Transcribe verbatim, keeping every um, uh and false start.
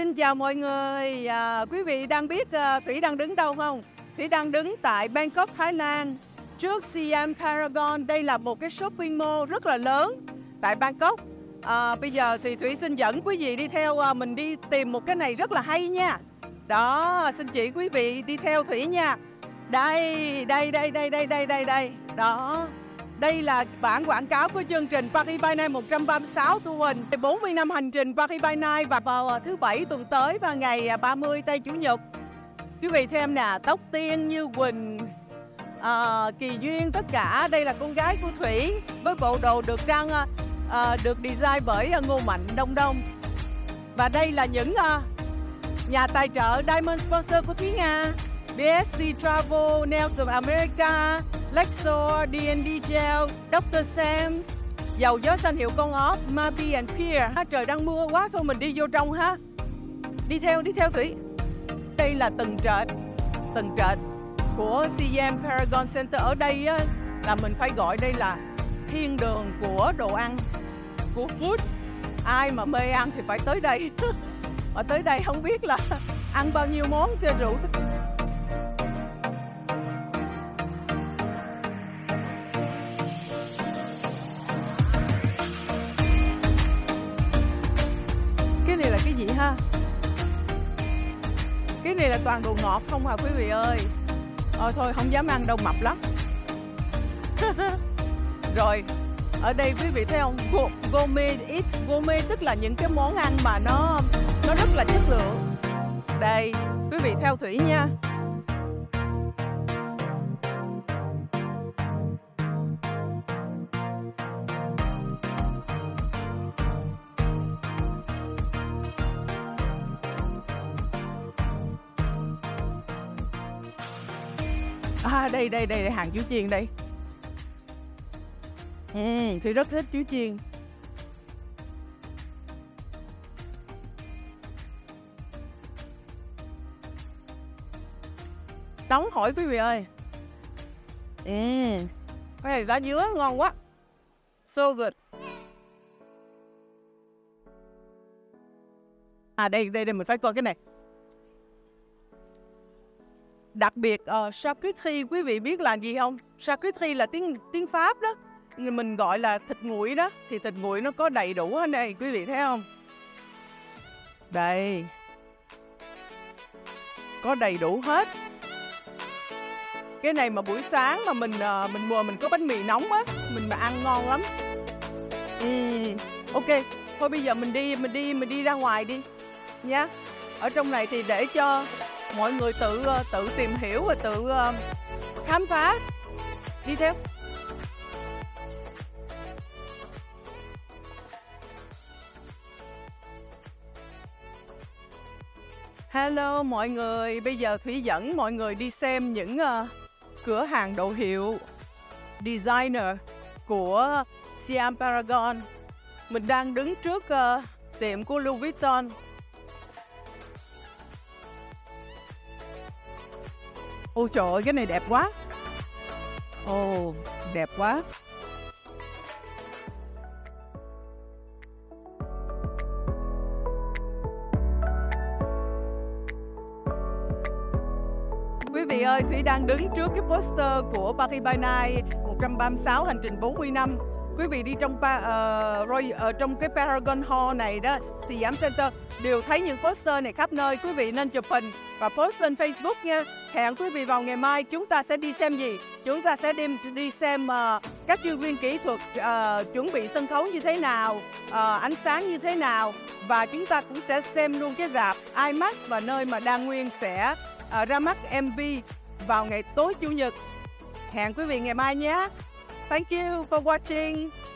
Xin chào mọi người. À, quý vị đang biết à, Thủy đang đứng đâu không? Thủy đang đứng tại Bangkok, Thái Lan, trước Siam Paragon. Đây là một cái shopping mall rất là lớn tại Bangkok. À, bây giờ thì Thủy xin dẫn quý vị đi theo à, mình đi tìm một cái này rất là hay nha. Đó, xin chỉ quý vị đi theo Thủy nha. Đây, đây, đây, đây, đây, đây, đây, đây. Đó. Đây là bản quảng cáo của chương trình Paris by Night một trăm ba mươi sáu thu hình bốn mươi năm hành trình Paris by Night, và vào thứ Bảy tuần tới và ngày ba mươi tây Chủ nhật. Quý vị xem nè, tóc tiên như Quỳnh, à, Kỳ Duyên, tất cả. Đây là con gái của Thủy với bộ đồ được trang à, được design bởi Ngô Mạnh Đông Đông. Và đây là những à, nhà tài trợ Diamond sponsor của Thúy Nga: bê ét xê Travel, Nails of America, Lexor, đê and đê Gel, doctor Sam, dầu gió xanh hiệu con ốc, Mabi and Pier. Trời đang mưa quá, thôi mình đi vô trong ha. Đi theo, đi theo Thủy. Đây là tầng trệt, tầng trệt của Siam Paragon Center. Ở đây á, là mình phải gọi đây là thiên đường của đồ ăn, của food. Ai mà mê ăn thì phải tới đây. Ở tới đây không biết là ăn bao nhiêu món trên rượu. Cái này là cái gì ha? Cái này là toàn đồ ngọt không à quý vị ơi. Ờ thôi không dám ăn đâu, mập lắm. Rồi, ở đây quý vị thấy không? Gourmet eats gourmet, tức là những cái món ăn mà nó nó rất là chất lượng. Đây, quý vị theo Thủy nha. À, đây, đây, đây, đây, hàng chú chiên đây. Ừ, Thủy rất thích chú chiên. Nóng hỏi quý vị ơi. Ừ, cái này lá dứa ngon quá. So good. À đây, đây, đây, mình phải coi cái này. Đặc biệt uh, charcuterie, quý vị biết là gì không? Charcuterie là tiếng tiếng Pháp đó. Mình gọi là thịt nguội đó. Thì thịt nguội nó có đầy đủ ở đây, quý vị thấy không? Đây. Có đầy đủ hết. Cái này mà buổi sáng mà mình uh, mình mùa mình có bánh mì nóng á, mình mà ăn ngon lắm. uhm, Ok, thôi bây giờ mình đi mình đi mình đi ra ngoài đi nhá. Ở trong này thì để cho mọi người tự uh, tự tìm hiểu và tự uh, khám phá. Đi theo. Hello mọi người, bây giờ Thủy dẫn mọi người đi xem những uh, cửa hàng đồ hiệu designer của Siam Paragon. Mình đang đứng trước uh, tiệm của Louis Vuitton. Ôi trời ơi, cái này đẹp quá. Ồ, đẹp quá. Quý vị ơi, Thủy đang đứng trước cái poster của Paris by Night một trăm ba mươi sáu hành trình bốn mươi năm. Quý vị đi trong uh, Roy, uh, trong cái Paragon Hall này đó, Siam Center, đều thấy những poster này khắp nơi. Quý vị nên chụp hình và post lên Facebook nha. Hẹn quý vị vào ngày mai, chúng ta sẽ đi xem gì? Chúng ta sẽ đi, đi xem uh, các chuyên viên kỹ thuật uh, chuẩn bị sân khấu như thế nào, uh, ánh sáng như thế nào. Và chúng ta cũng sẽ xem luôn cái rạp IMAX và nơi mà Đa Nguyên sẽ uh, ra mắt em vê vào ngày tối Chủ nhật. Hẹn quý vị ngày mai nhé. Thank you for watching.